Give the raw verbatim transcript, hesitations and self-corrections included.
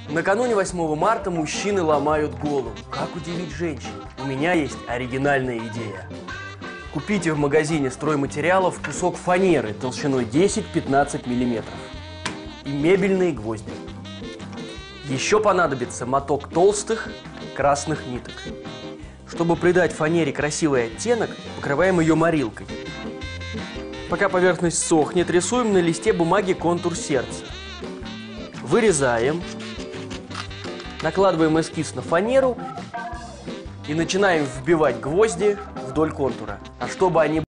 Накануне восьмого марта мужчины ломают голову. Как удивить женщин? У меня есть оригинальная идея. Купите в магазине стройматериалов кусок фанеры толщиной десять-пятнадцать миллиметров и мебельные гвозди. Еще понадобится моток толстых красных ниток. Чтобы придать фанере красивый оттенок, покрываем ее морилкой. Пока поверхность сохнет, рисуем на листе бумаги контур сердца. Вырезаем, накладываем эскиз на фанеру и начинаем вбивать гвозди вдоль контура. А чтобы они